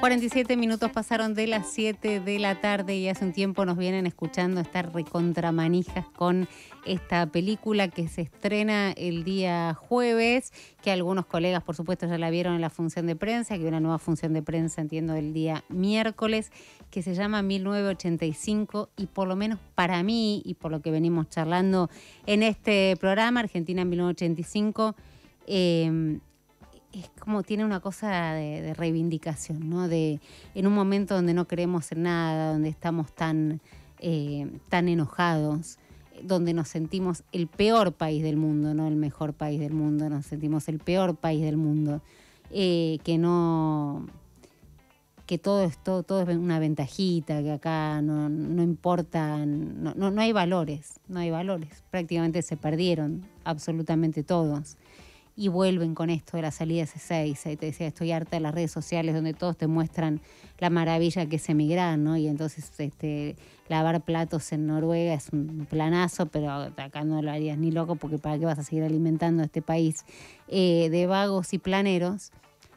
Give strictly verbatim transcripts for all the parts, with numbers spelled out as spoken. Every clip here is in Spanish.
cuarenta y siete minutos pasaron de las siete de la tarde y hace un tiempo nos vienen escuchando estar recontramanijas con esta película que se estrena el día jueves, que algunos colegas por supuesto ya la vieron en la función de prensa, que hay una nueva función de prensa, entiendo, el día miércoles, que se llama mil novecientos ochenta y cinco, y por lo menos para mí, y por lo que venimos charlando en este programa, Argentina en mil novecientos ochenta y cinco, eh, es como tiene una cosa de, de reivindicación, ¿no? De, en un momento donde no creemos en nada, donde estamos tan, eh, tan enojados, donde nos sentimos el peor país del mundo, no el mejor país del mundo, nos sentimos el peor país del mundo, eh, que no, que todo es, todo, todo es una ventajita, que acá no, no importa, no, no, no hay valores, no hay valores, prácticamente se perdieron absolutamente todos. Y vuelven con esto de la salida de C seis. Ahí te decía, estoy harta de las redes sociales donde todos te muestran la maravilla que es emigrar, ¿no? Y entonces este, lavar platos en Noruega es un planazo, pero acá no lo harías ni loco, porque ¿para qué vas a seguir alimentando a este país eh, de vagos y planeros?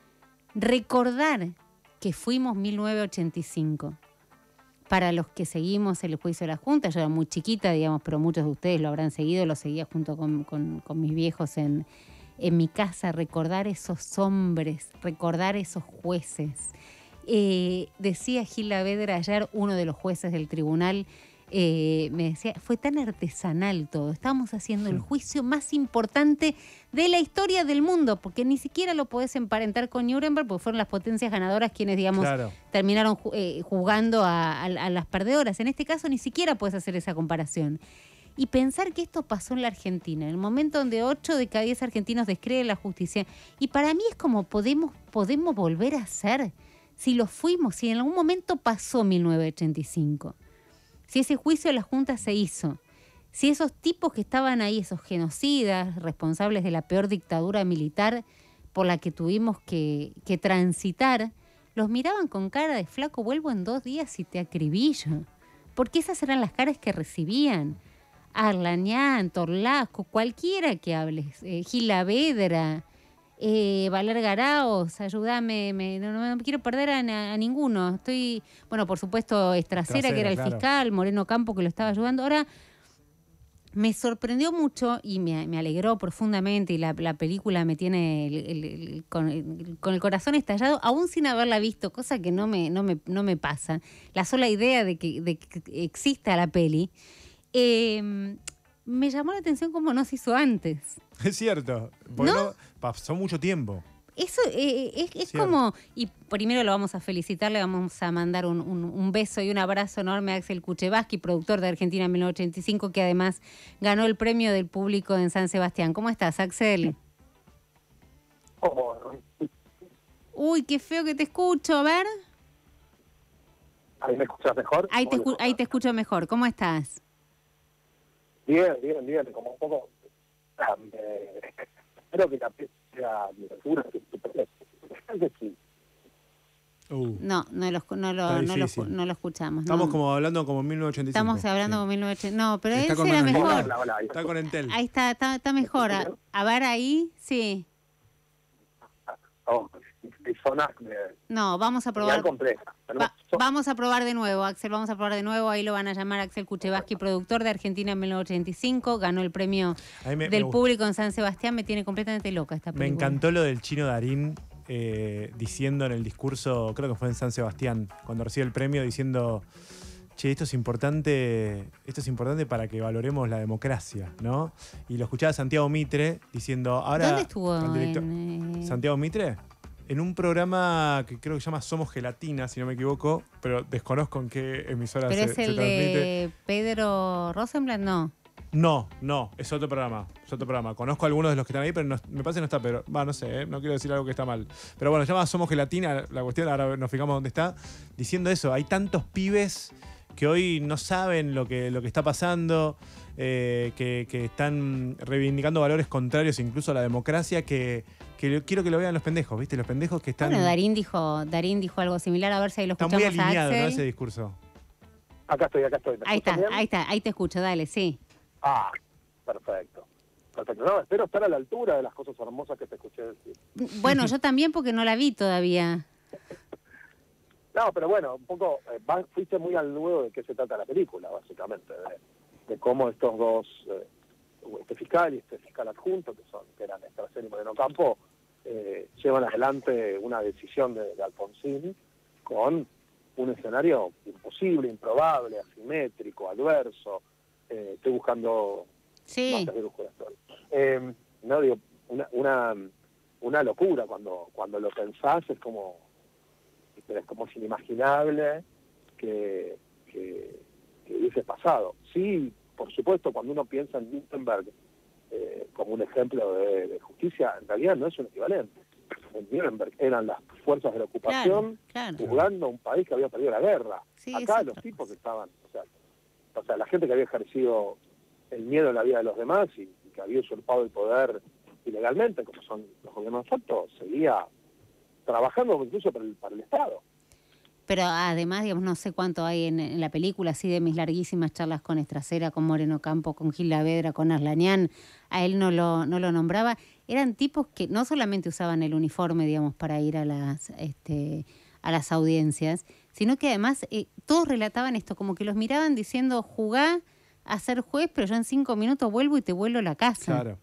Recordar que fuimos mil novecientos ochenta y cinco. Para los que seguimos el juicio de la Junta, yo era muy chiquita, digamos, pero muchos de ustedes lo habrán seguido, lo seguía junto con, con, con mis viejos en... en mi casa, recordar esos hombres, recordar esos jueces. Eh, decía Gil Lavedra ayer, uno de los jueces del tribunal, eh, me decía, fue tan artesanal todo, estábamos haciendo sí. el juicio más importante de la historia del mundo, porque ni siquiera lo podés emparentar con Nuremberg, porque fueron las potencias ganadoras quienes, digamos, claro. terminaron eh, jugando a, a, a las perdedoras. En este caso ni siquiera podés hacer esa comparación. Y pensar que esto pasó en la Argentina, en el momento donde ocho de cada diez argentinos descreen la justicia. Y para mí es como podemos, podemos volver a ser, si lo fuimos, si en algún momento pasó mil novecientos ochenta y cinco, si ese juicio de la Junta se hizo, si esos tipos que estaban ahí, esos genocidas, responsables de la peor dictadura militar por la que tuvimos que, que transitar, los miraban con cara de flaco, vuelvo en dos días y te acribillo. Porque esas eran las caras que recibían. Arlañán, Torlasco, cualquiera que hables, eh, Gil Lavedra, eh, Valer Garaos, ayúdame, me, no, no me quiero perder a, a ninguno. Estoy, bueno, por supuesto, Estracera, que era el claro. fiscal, Moreno Campo, que lo estaba ayudando. Ahora, me sorprendió mucho y me, me alegró profundamente, y la, la película me tiene el, el, el, con, el, con el corazón estallado, aún sin haberla visto, cosa que no me, no me, no me pasa. La sola idea de que, de que exista la peli. Eh, me llamó la atención cómo no se hizo antes. Es cierto, porque ¿no? No, pasó mucho tiempo. Eso eh, es, es como, y primero lo vamos a felicitar, le vamos a mandar un, un, un beso y un abrazo enorme a Axel Kuchevaski, productor de Argentina en mil novecientos ochenta y cinco, que además ganó el premio del público en San Sebastián. ¿Cómo estás, Axel? Oh. Uy, qué feo que te escucho, a ver. ¿Ahí me escuchas mejor? Ahí te, escu- ahí te escucho mejor, ¿cómo estás? Bien, bien, bien, como un poco... Ah, eh, espero que la sea mi lectura, que sí. Uh. No, no lo, no, lo, no, lo, no lo escuchamos. Estamos no. como hablando como mil novecientos ochenta y cinco. Estamos hablando sí. como mil novecientos ochenta y cinco. No, pero está ese era mejor. Hola, hola, está con Entel. Ahí está, está, está mejor. A, a ver ahí, sí. Oh, zonas no, vamos a probar. Va, so vamos a probar de nuevo, Axel, vamos a probar de nuevo. Ahí lo van a llamar Axel Kuchevaski, productor de Argentina en mil novecientos ochenta y cinco. Ganó el premio me, del me público en San Sebastián. Me tiene completamente loca esta película. Me encantó lo del Chino Darín eh, diciendo en el discurso, creo que fue en San Sebastián, cuando recibe el premio, diciendo: che, esto es importante, esto es importante para que valoremos la democracia, ¿no? Y lo escuchaba Santiago Mitre diciendo, ahora... ¿Dónde estuvo? Director, en, eh... ¿Santiago Mitre? En un programa que creo que se llama Somos Gelatina, si no me equivoco, pero desconozco en qué emisora ¿Pero se, es el se transmite. de Pedro Rosenblatt? No. No, no, es otro programa, es otro programa. Conozco a algunos de los que están ahí, pero no, me parece que no está, pero va, no sé, ¿eh? No quiero decir algo que está mal. Pero bueno, se llama Somos Gelatina, la cuestión, ahora nos fijamos dónde está, diciendo eso, hay tantos pibes que hoy no saben lo que, lo que está pasando, eh, que, que están reivindicando valores contrarios incluso a la democracia, que, que quiero que lo vean los pendejos, ¿viste? Los pendejos que están... Bueno, Darín dijo, Darín dijo algo similar, a ver si ahí lo escuchamos. Está muy alineado, a Axel. ¿no? Ese discurso. Acá estoy, acá estoy. Ahí está, bien? ahí está, ahí te escucho, dale, sí. Ah, perfecto. Perfecto. No, espero estar a la altura de las cosas hermosas que te escuché decir. Bueno, yo también, porque no la vi todavía. No, pero bueno, un poco, eh, va- fuiste muy al nudo de qué se trata la película, básicamente, de, de cómo estos dos, eh, este fiscal y este fiscal adjunto, que son que eran Estracera y Moreno Campo, eh, llevan adelante una decisión de, de Alfonsín con un escenario imposible, improbable, asimétrico, adverso. Eh, estoy buscando Sí. notas de brújula. Eh, no digo, una, una, una locura cuando, cuando lo pensás, es como, es como es inimaginable que, que, que hubiese pasado. Sí, por supuesto, cuando uno piensa en Nuremberg eh, como un ejemplo de, de justicia, en realidad no es un equivalente. En Nuremberg eran las fuerzas de la ocupación Claro, claro. juzgando a un país que había perdido la guerra. Sí, Acá es los otra tipos cosa. estaban, o sea, o sea, la gente que había ejercido el miedo en la vida de los demás y, y que había usurpado el poder ilegalmente, como son los gobiernos de facto, seguía trabajando incluso para el, para el Estado. Pero además, digamos, no sé cuánto hay en, en la película, así de mis larguísimas charlas con Estracera, con Moreno Campo, con Gil Lavedra, con Arlañán, a él no lo, no lo nombraba. Eran tipos que no solamente usaban el uniforme, digamos, para ir a las, este, a las audiencias, sino que además eh, todos relataban esto, como que los miraban diciendo, jugá a ser juez, pero yo en cinco minutos vuelvo y te vuelvo a la casa. Claro.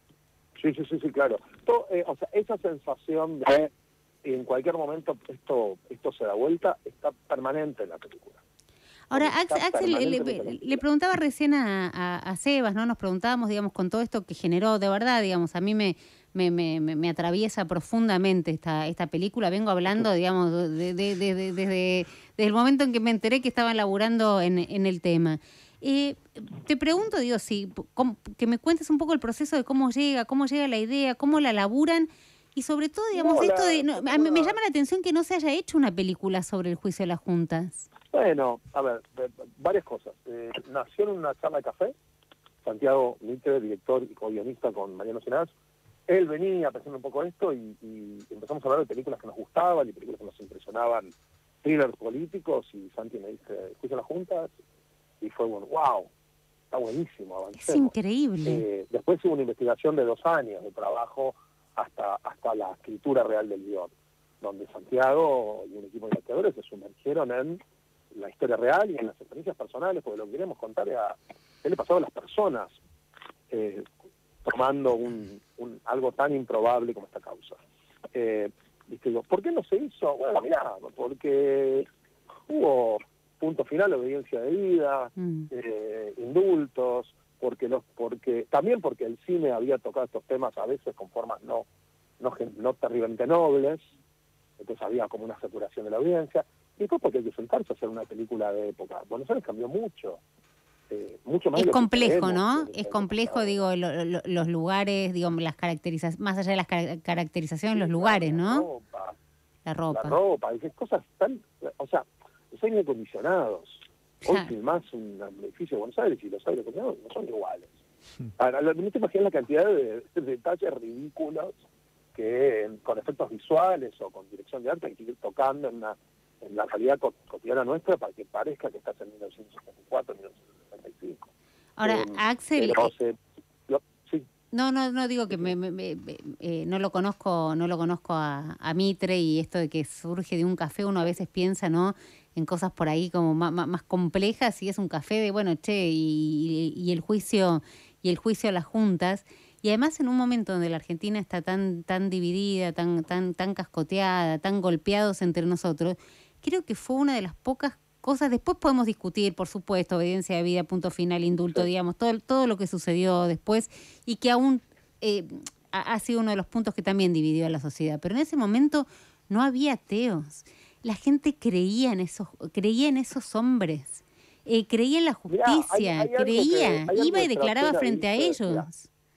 Sí, sí, sí, sí, claro. Todo, eh, o sea, esa sensación de en cualquier momento esto esto se da vuelta está permanente en la película. Ahora, Está Axel, Axel, le, permanentemente en la le- le película. preguntaba recién a, a- a Sebas, ¿no? Nos preguntábamos, digamos, con todo esto que generó, de verdad, digamos, a mí me, me, me, me- me atraviesa profundamente esta, esta película. Vengo hablando, digamos, de, de- de- de- desde, desde el momento en que me enteré que estaban laburando en, en el tema. Eh, te pregunto, digo, si, cómo- que me cuentes un poco el proceso de cómo llega, cómo llega la idea, cómo la laburan. Y sobre todo, digamos, No, esto la- de... no, a mí me llama la atención que no se haya hecho una película sobre el juicio de las juntas. Bueno, a ver, eh, varias cosas. Eh, nació en una charla de café, Santiago Mitre, director y co-guionista con Mariano Sinás. Él venía pensando un poco esto y, y empezamos a hablar de películas que nos gustaban y películas que nos impresionaban, thrillers políticos, y Santi me dice, ¿escucha las juntas? Y fue bueno, wow, está buenísimo, avancemos. Es increíble. Eh, después hubo una investigación de dos años de trabajo hasta, hasta la escritura real del guión, donde Santiago y un equipo de investigadores se sumergieron en la historia real y en las experiencias personales, porque lo que queremos contar era qué le pasaba a las personas eh, tomando un, un, algo tan improbable como esta causa. Eh, ¿viste? Digo, ¿por qué no se hizo? Bueno, mirá, porque hubo punto final, obediencia de vida, Mm. eh, indultos, porque los, porque también porque el cine había tocado estos temas a veces con formas no, no, gen- no terriblemente nobles, entonces había como una saturación de la audiencia, y después porque hay que sentarse a hacer una película de época. Buenos Aires cambió mucho, eh, mucho más Es de lo que complejo, creemos ¿no? en- Es en- complejo, en- digo, lo- lo- los lugares, digo, las caracterizaciones, más allá de las car- caracterizaciones, los Sí, lugares, la ¿no? ropa, La la ropa. ropa, y esas cosas tan, o sea, los aires acondicionados. Hoy Claro. filmás un edificio de Buenos Aires y los aires acondicionados no son iguales. Ahora, no te imaginas la cantidad de, de detalles ridículos que con efectos visuales o con dirección de arte hay que ir tocando en, una, en la realidad co- cotidiana nuestra para que parezca que estás en mil novecientos setenta y cuatro, mil novecientos setenta y cinco. Ahora, Eh, Axel, pero eh, se- lo- sí, no, no, no digo que me, me- me- me- eh, no lo conozco, no lo conozco a, a Mitre, y esto de que surge de un café, uno a veces piensa, ¿no? En cosas por ahí como más, más, más complejas, y es un café de, bueno, che, y, y el juicio, y el juicio a las juntas. Y además en un momento donde la Argentina está tan, tan dividida, tan, tan, tan cascoteada, tan golpeados entre nosotros, creo que fue una de las pocas cosas. Después podemos discutir, por supuesto, obediencia de vida, punto final, indulto, Sí. digamos, todo, todo lo que sucedió después, y que aún eh, ha, ha sido uno de los puntos que también dividió a la sociedad. Pero en ese momento no había ateos. La gente creía en esos, creía en esos hombres, eh, creía en la Mirá, hay- justicia, hay algo que- creía, hay algo iba y que declaraba Trasera frente a dice, ellos. mirá.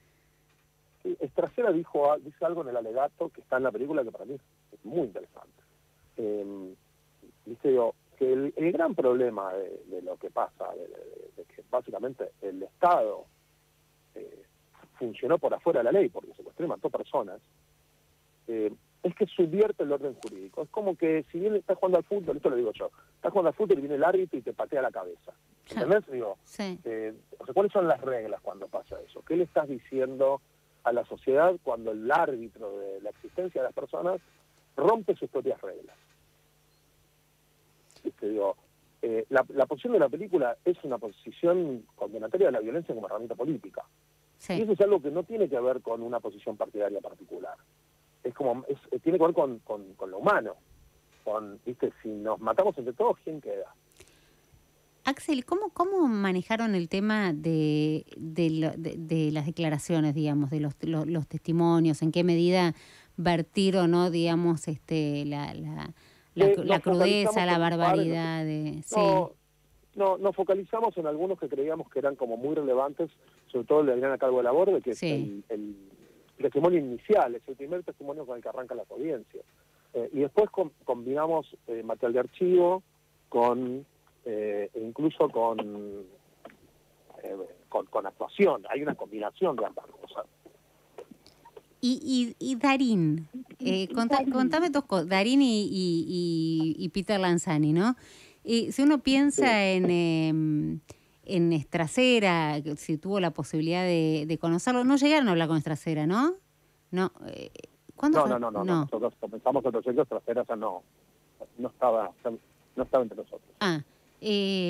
Sí, Estracera dijo, a- dice algo en el alegato que está en la película que para mí es muy interesante. Eh, dice yo, que el, el gran problema de, de lo que pasa, de, de- de que básicamente el Estado eh, funcionó por afuera de la ley, porque secuestró y mató personas, eh, es que subvierte el orden jurídico. Es como que si bien estás jugando al fútbol, esto lo digo yo, estás jugando al fútbol y viene el árbitro y te patea la cabeza. ¿Entendés? Digo, Sí. eh, o sea, ¿cuáles son las reglas cuando pasa eso? ¿Qué le estás diciendo a la sociedad cuando el árbitro de la existencia de las personas rompe sus propias reglas? ¿viste? Digo, eh, la, la posición de la película es una posición condenatoria de la violencia como herramienta política. Sí. Y eso es algo que no tiene que ver con una posición partidaria particular. Es como, es, tiene que ver con, con, con lo humano. Con, ¿viste? Si nos matamos entre todos, ¿quién queda? Axel, ¿cómo, cómo manejaron el tema de, de, lo, de, de las declaraciones, digamos, de los, los, los testimonios? ¿En qué medida vertir o no, digamos, este, la, la, la, Eh, la crudeza, la barbaridad? De, sí. No, no, nos focalizamos en algunos que creíamos que eran como muy relevantes, sobre todo el de Adriana Calvo de la Borde, que sí. es el, el, el testimonio inicial, es el primer testimonio con el que arrancan las audiencias. Eh, y después com, combinamos eh, material de archivo con, eh, incluso con, eh, con, con actuación. Hay una combinación de ambas cosas. Y, y, y Darín, eh, contá, contame dos cosas, Darín y, y, y, y Peter Lanzani, ¿no? Y si uno piensa sí. en, eh, en Estracera, si tuvo la posibilidad de, de conocerlo, no llegaron a hablar con Estracera, ¿no? No, eh, ¿cuándo no, fue? no, no, no, no, nosotros comenzamos el proyecto, Estracera ya no, no estaba, no estaba entre nosotros. Ah, eh,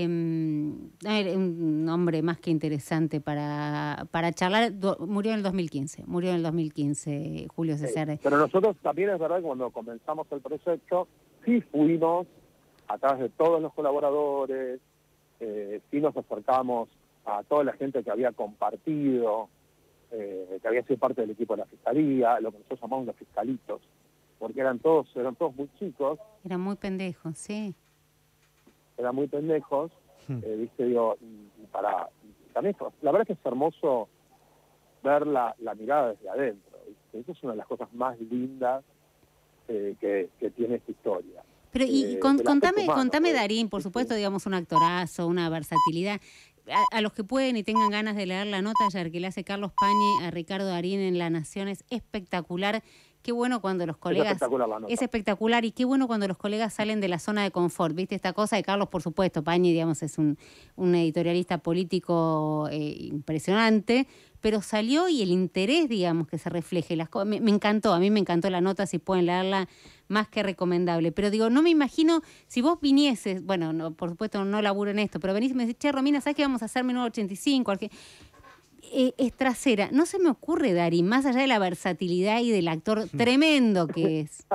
un hombre más que interesante para, para charlar. Murió en el dos mil quince, murió en el dos mil quince, Julio César. Sí, pero nosotros también es verdad que cuando comenzamos el proyecto, sí fuimos a través de todos los colaboradores, eh, sí nos acercamos a toda la gente que había compartido, eh, que había sido parte del equipo de la Fiscalía, lo que nosotros llamamos los fiscalitos, porque eran todos, eran todos muy chicos. Eran muy pendejos, sí. Eran muy pendejos, eh, viste, digo, para, también, la verdad es que es hermoso ver la, la mirada desde adentro, ¿viste? Eso es una de las cosas más lindas eh, que, que tiene esta historia. Pero y eh, con, contame, humano, contame ¿no? Darín, por supuesto, digamos, un actorazo, una versatilidad. A, a los que pueden y tengan ganas de leer la nota ayer que le hace Carlos Pañi a Ricardo Darín en La Nación, es espectacular. Qué bueno cuando los colegas... Es espectacular la nota. Es espectacular y qué bueno cuando los colegas salen de la zona de confort. ¿Viste? Esta cosa de Carlos, por supuesto, Pañi, digamos, es un, un editorialista político eh, impresionante, pero salió y el interés, digamos, que se refleje. Las cosas, me, me encantó, a mí me encantó la nota, si pueden leerla, más que recomendable. Pero digo, no me imagino, si vos vinieses, bueno, no, por supuesto no laburo en esto, pero venís y me decís, che, Romina, ¿sabes qué vamos a hacer mil novecientos ochenta y cinco? Eh, Estracera, no se me ocurre, Darín, más allá de la versatilidad y del actor tremendo que es.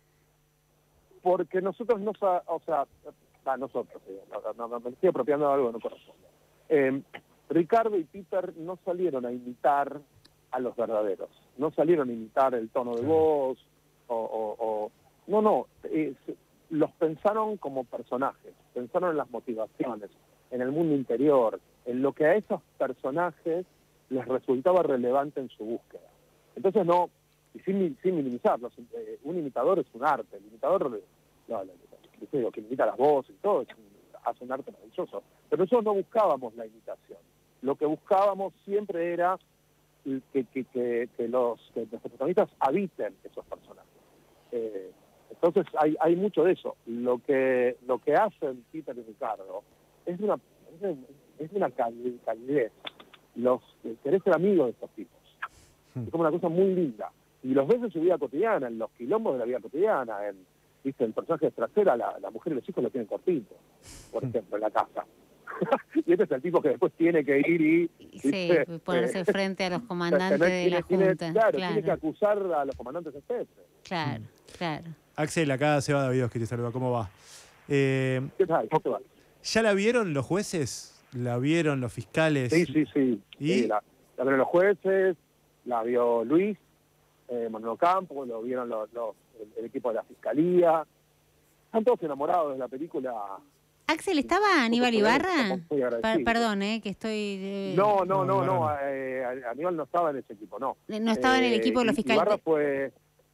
Porque nosotros no, o sea, a nosotros, no, no, no, me estoy apropiando de algo que no corresponde. Eh, Ricardo y Peter no salieron a imitar a los verdaderos, no salieron a imitar el tono de voz, o, o, o no, no, eh, los pensaron como personajes, pensaron en las motivaciones, en el mundo interior, en lo que a esos personajes les resultaba relevante en su búsqueda. Entonces no, y sin, sin minimizarlos, eh, un imitador es un arte, el imitador, no, lo que imita las voces y todo, hace un arte maravilloso, pero nosotros no buscábamos la imitación, lo que buscábamos siempre era que, que, que, que los, que los protagonistas habiten esos personajes. Eh, entonces hay, hay mucho de eso. Lo que, lo que hacen Peter y Ricardo es una, es una calidez. Los, querés ser amigos de estos tipos. Es como una cosa muy linda. Y los ves en su vida cotidiana, en los quilombos de la vida cotidiana, en, ¿viste? El personaje de Estracera, la, la mujer y los hijos lo tienen cortito, por ejemplo, en la casa. Y este es el tipo que después tiene que ir y... Sí, ¿viste? ponerse frente a los comandantes tiene, de la tiene, Junta. Claro, claro, tiene que acusar a los comandantes de jefe. Claro, claro. Axel, acá Seba Davidos que te saluda, ¿cómo va? Eh, ¿Qué tal? ¿Cómo te va? ¿Ya la vieron los jueces? ¿La vieron los fiscales? Sí, sí, sí. ¿Y? Sí, la, la vieron los jueces, la vio Luis, eh, Manuel Ocampo, lo vieron los, los, el, el equipo de la Fiscalía. Están todos enamorados de la película. Axel, ¿estaba Aníbal Ibarra? Per, perdón, eh, que estoy... Eh... No, no, no, no, no. Eh, Aníbal no estaba en ese equipo, no. No estaba eh, en el equipo de los fiscales. Ibarra fue...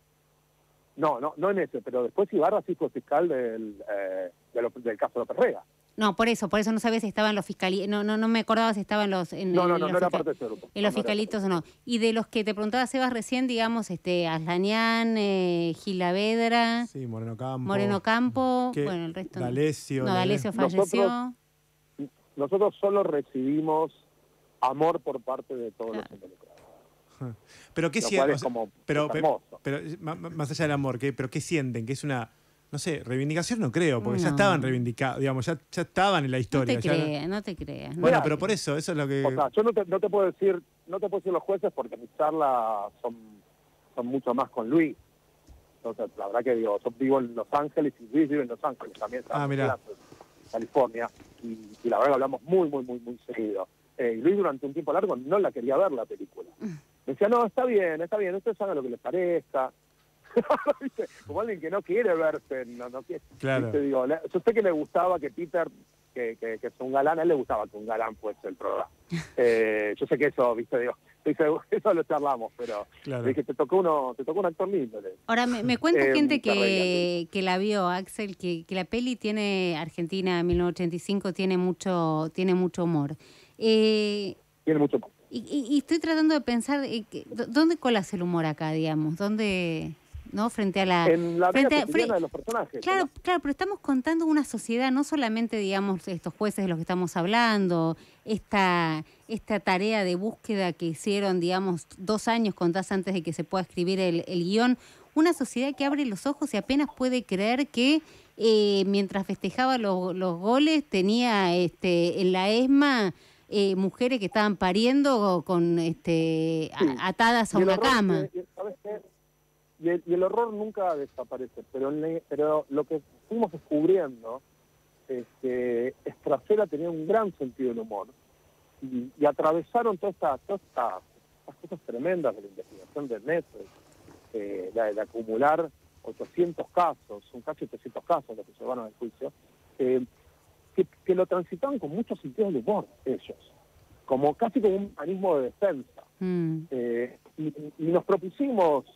No, no, no en ese, pero después Ibarra sí fue fiscal del, eh, de lo, del caso López Rega. No, por eso, por eso no sabía si estaba en los fiscalistas, no, no, no me acordaba si estaba en los... En, no, no, en no, los no era parte de ese grupo. En los no, fiscalitos o no. Y de los que te preguntaba Sebas recién, digamos, este, Aslanián, eh, Gilavedra... Sí, Moreno Campo. Moreno Campo, bueno, el resto... D'Alessio. No, D'Alessio falleció. Nosotros, nosotros solo recibimos amor por parte de todos claro. los involucrados. Pero qué sienten, o sea, pero, pero, pero más allá del amor, ¿qué, pero qué sienten, que es una, no sé, reivindicación no creo, porque No. ya estaban reivindicados, digamos, ya, ya estaban en la No historia. te ya- creas, no te creas. no Bueno, te pero creas. por eso, eso es lo que... O sea, yo no te, no te puedo decir, no te puedo decir los jueces porque mis charlas son, son mucho más con Luis. Entonces, la verdad que digo, yo vivo en Los Ángeles y Luis vive en Los Ángeles también, está Ah, en mirá. California, y, y la verdad que hablamos muy, muy, muy, muy seguido. Eh, y Luis durante un tiempo largo no la quería ver la película. Me decía, no, está bien, está bien, ustedes hagan lo que les parezca. ¿Viste? Como alguien que no quiere verse, no, no quiere. Claro. ¿Viste? Digo, le- yo sé que le gustaba que Peter, que, que, que es un galán, a él le gustaba que un galán fuese el programa. Eh, yo sé que eso, viste, digo, estoy seguro, eso lo charlamos, pero Claro. dije, te tocó uno, te tocó un actor lindo. le- Ahora, me, me cuenta Eh, gente se reía, que, que la vio, Axel, que, que la peli tiene, Argentina mil novecientos ochenta y cinco, tiene mucho, tiene mucho humor. Eh, Tiene mucho. y, y- y estoy tratando de pensar, eh, que- ¿dó- ¿dónde colas el humor acá, digamos? ¿Dónde, no? Frente a la... En la vida frente a- cotidiana fre- de los personajes. Claro, ¿no? claro, pero estamos contando una sociedad, no solamente, digamos, estos jueces de los que estamos hablando, esta, esta tarea de búsqueda que hicieron, digamos, dos años, contás antes de que se pueda escribir el, el guión, una sociedad que abre los ojos y apenas puede creer que eh, mientras festejaba los, los goles tenía este, en la ESMA eh, mujeres que estaban pariendo con este, a- Sí. atadas a Y el una horror, cama. y- y- ¿sabes qué? Y el, y el horror nunca desaparece, pero, le- pero lo que fuimos descubriendo es que Estracera tenía un gran sentido del humor y, y atravesaron todas estas toda esta, estas cosas tremendas de la investigación de Netflix, eh, de, de acumular ochocientos casos, son casi ochocientos casos los que se llevaron al juicio, eh, que, que lo transitaban con mucho sentido del humor ellos, como casi como un mecanismo de defensa. Mm. Eh, y, y nos propusimos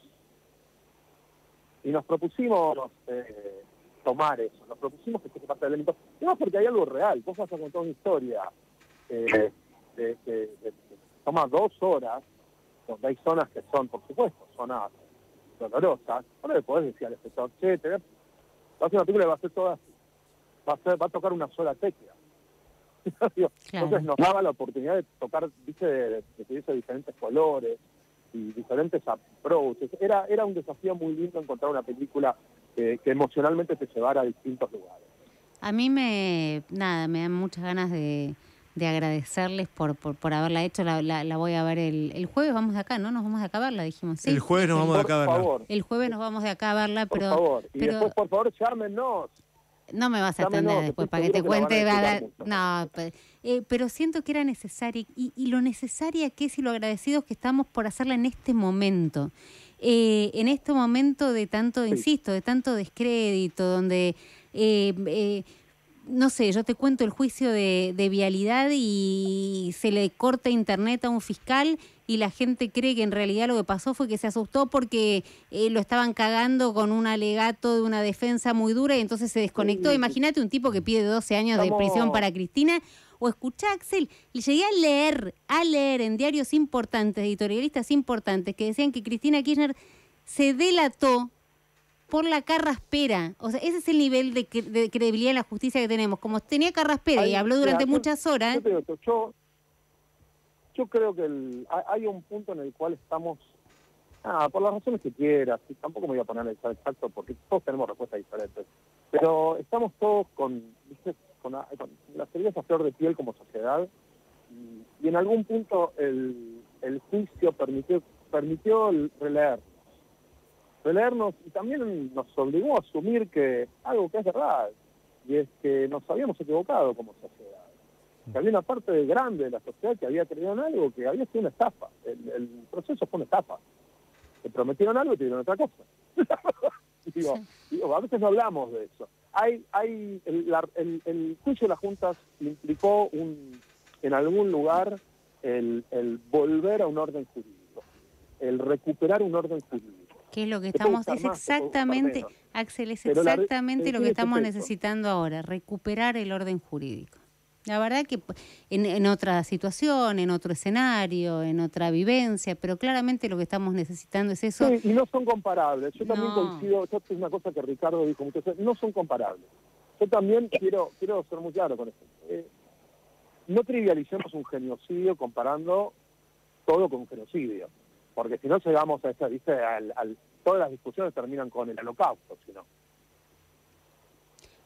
y nos propusimos eh, tomar eso, nos propusimos que se parte del elemento, no porque hay algo real, vos vas a contar una historia eh, de, de, de- de- toma dos horas, donde hay zonas que son, por supuesto, zonas dolorosas, no le podés decir al espectador, che, te va a hacer una película que va a ser toda así, va a, ser, va a tocar una sola tecla. Digo, Claro. Entonces nos daba la oportunidad de tocar, viste, de, de, de que hubiese diferentes colores y diferentes approaches. Era, era un desafío muy lindo encontrar una película que, que emocionalmente te llevara a distintos lugares. A mí me, nada, me dan muchas ganas de, de agradecerles por, por, por haberla hecho. La, la, la voy a ver el, el jueves, vamos de acá, ¿no? Nos vamos de acá a verla, dijimos. Sí, El jueves nos vamos de acá a Por verla. favor, el jueves nos vamos de acá a verla, por pero, favor. Y pero después, por favor, llámenos. no me vas a Llámenos, atender que después estoy para que te seguro que cuente. la van a va a dar- disfrutar no, pe- eh, pero siento que era necesaria y, y lo necesaria que es y lo agradecidos que estamos por hacerla en este momento. Eh, en este momento de tanto, Sí. insisto, de tanto descrédito, donde, eh, eh, no sé, yo te cuento el juicio de, de vialidad y se le corta internet a un fiscal y la gente cree que en realidad lo que pasó fue que se asustó porque eh, lo estaban cagando con un alegato de una defensa muy dura y entonces se desconectó. Sí. Imagínate un tipo que pide doce años de Estamos- prisión para Cristina. O escuchá, Axel, le llegué a leer, a leer en diarios importantes, editorialistas importantes, que decían que Cristina Kirchner se delató por la carraspera. O sea, ese es el nivel de, cre- de credibilidad en la justicia que tenemos. Como tenía carraspera y Ay, habló durante mira, yo- muchas horas, Yo, te digo, yo, yo creo que el- hay- hay un punto en el cual estamos, ah, por las razones que quieras, y tampoco me voy a poner el exacto porque todos tenemos respuestas diferentes, pero estamos todos con, ¿viste? con, la- con las heridas a flor de piel como sociedad y, y en algún punto el, el juicio permitió, permitió el releer, releernos y también nos obligó a asumir que algo que es verdad, y es que nos habíamos equivocado como sociedad. Que había una parte grande de la sociedad que había creído en algo que había sido una estafa. El, el proceso fue una estafa. Te prometieron algo y te dieron otra cosa. digo, digo, a veces no hablamos de eso. Hay, hay el, la- el- el juicio de las juntas implicó un, en algún lugar el, el volver a un orden jurídico, el recuperar un orden jurídico. que es lo que Se puede estamos, usar es más, se puede usar exactamente, menos. Axel, es Pero la re- exactamente sí, lo que ese estamos peso. necesitando ahora, recuperar el orden jurídico. La verdad que en, en otra situación, en otro escenario, en otra vivencia, pero claramente lo que estamos necesitando es eso. Sí, y no son comparables. Yo también No. coincido, esto es una cosa que Ricardo dijo muchas veces, no son comparables. Yo también quiero quiero ser muy claro con esto. Eh, no trivialicemos un genocidio comparando todo con un genocidio, porque si no llegamos a esa, ¿viste? Al, al- todas las discusiones terminan con el holocausto, si no.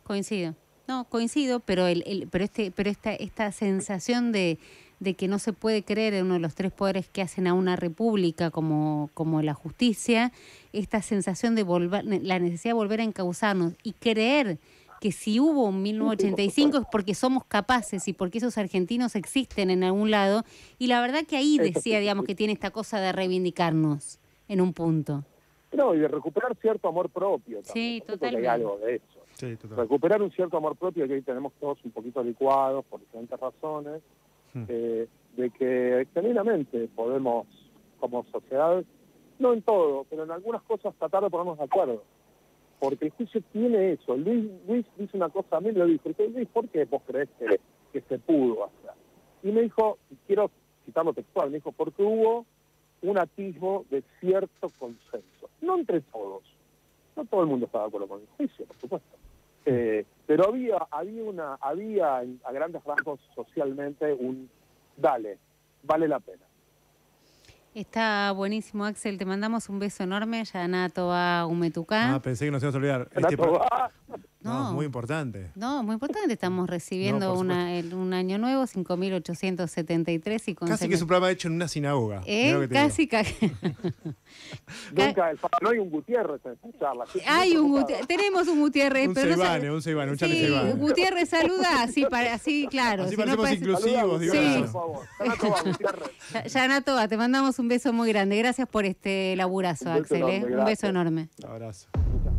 Coincido. No, coincido, pero el, el pero este, pero esta, esta sensación de, de que no se puede creer en uno de los tres poderes que hacen a una república como, como la justicia, esta sensación de volver, la necesidad de volver a encauzarnos y creer que si hubo un mil novecientos ochenta y cinco es porque somos capaces y porque esos argentinos existen en algún lado. Y la verdad que ahí decía, digamos, que tiene esta cosa de reivindicarnos en un punto. No, y de recuperar cierto amor propio también. Sí, Yo creo totalmente. que hay algo de eso. Sí, total. Recuperar un cierto amor propio que hoy tenemos todos un poquito licuados por diferentes razones, Hmm. eh, de que genuinamente podemos, como sociedad, no en todo, pero en algunas cosas tratar de ponernos de acuerdo. Porque el juicio tiene eso. Luis, Luis dice una cosa, a mí me lo dijo, y Luis, ¿por qué vos creés que, que se pudo hacer? Y me dijo, quiero citarlo textual, me dijo, porque hubo un atisbo de cierto consenso. No entre todos. No todo el mundo estaba de acuerdo con el juicio, por supuesto. Eh, pero había, había, una, había a grandes rasgos socialmente un dale, vale la pena. Está buenísimo, Axel. Te mandamos un beso enorme. Yanato va Umetucá. Ah, pensé que nos íbamos a olvidar. Este Renato, pro- ah, no, No. es muy importante. No, muy importante. Estamos recibiendo No, por una, el- un año nuevo, cinco mil ochocientos setenta y tres. Y con Casi que es un programa hecho en una sinagoga. ¿Eh? Mirá lo que te Casi, digo. casi. nunca, el, no hay un Gutiérrez en esta charla. Estoy muy Hay un preocupado. Gutiérrez, tenemos un Gutiérrez, Un pero no Seibane, sabe- un Seibane, un Charlie Sí, Seibane. Gutiérrez saluda, así, para, así claro. Así si no parecemos parece- inclusivos, digo. Sí. Por favor. Renato, va, Gutiérrez. Ya- Yanato va, te mandamos un beso muy grande. Gracias por este laburazo, Un beso Axel. ¿eh? enorme, Un beso gracias. enorme. Abrazo. Muchas